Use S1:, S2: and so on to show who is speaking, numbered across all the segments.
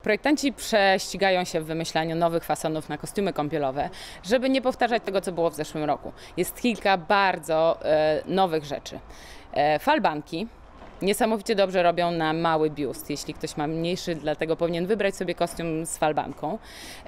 S1: Projektanci prześcigają się w wymyślaniu nowych fasonów na kostiumy kąpielowe, żeby nie powtarzać tego, co było w zeszłym roku. Jest kilka bardzo nowych rzeczy. Falbanki niesamowicie dobrze robią na mały biust. Jeśli ktoś ma mniejszy, dlatego powinien wybrać sobie kostium z falbanką.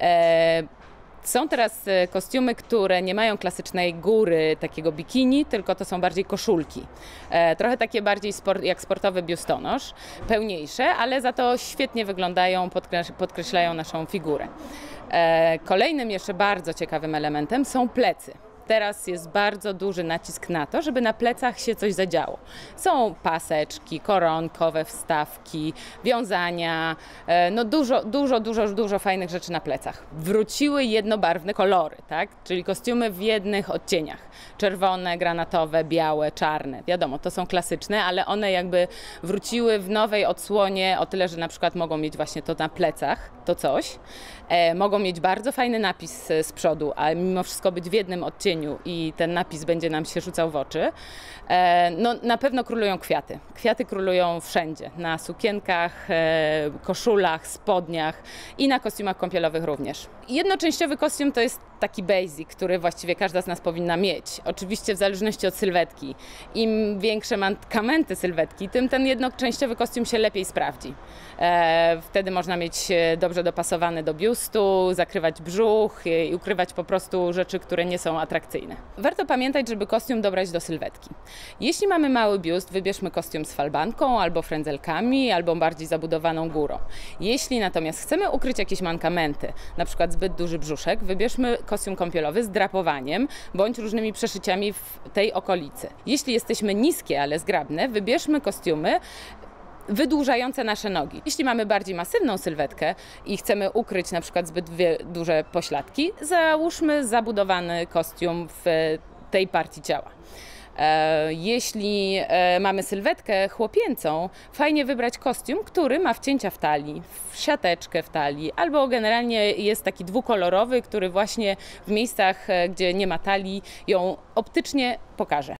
S1: Są teraz kostiumy, które nie mają klasycznej góry, takiego bikini, tylko to są bardziej koszulki. Trochę takie bardziej jak sportowy biustonosz, pełniejsze, ale za to świetnie wyglądają, podkreślają naszą figurę. Kolejnym jeszcze bardzo ciekawym elementem są plecy. Teraz jest bardzo duży nacisk na to, żeby na plecach się coś zadziało. Są paseczki, koronkowe wstawki, wiązania, no dużo fajnych rzeczy na plecach. Wróciły jednobarwne kolory, tak? Czyli kostiumy w jednych odcieniach. Czerwone, granatowe, białe, czarne. Wiadomo, to są klasyczne, ale one jakby wróciły w nowej odsłonie o tyle, że na przykład mogą mieć właśnie to na plecach, to coś. Mogą mieć bardzo fajny napis z przodu, ale mimo wszystko być w jednym odcieniu i ten napis będzie nam się rzucał w oczy. No, na pewno królują kwiaty. Kwiaty królują wszędzie. Na sukienkach, koszulach, spodniach i na kostiumach kąpielowych również. Jednoczęściowy kostium to jest taki basic, który właściwie każda z nas powinna mieć. Oczywiście w zależności od sylwetki. Im większe mankamenty sylwetki, tym ten jednoczęściowy kostium się lepiej sprawdzi. Wtedy można mieć dobrze dopasowany do biustu, zakrywać brzuch i ukrywać po prostu rzeczy, które nie są atrakcyjne. Warto pamiętać, żeby kostium dobrać do sylwetki. Jeśli mamy mały biust, wybierzmy kostium z falbanką, albo frędzelkami, albo bardziej zabudowaną górą. Jeśli natomiast chcemy ukryć jakieś mankamenty, na przykład zbyt duży brzuszek, wybierzmy kostium kąpielowy z drapowaniem, bądź różnymi przeszyciami w tej okolicy. Jeśli jesteśmy niskie, ale zgrabne, wybierzmy kostiumy wydłużające nasze nogi. Jeśli mamy bardziej masywną sylwetkę i chcemy ukryć na przykład zbyt duże pośladki, załóżmy zabudowany kostium w tej partii ciała. Jeśli mamy sylwetkę chłopięcą, fajnie wybrać kostium, który ma wcięcia w talii, siateczkę w talii, albo generalnie jest taki dwukolorowy, który właśnie w miejscach, gdzie nie ma talii, ją optycznie pokaże.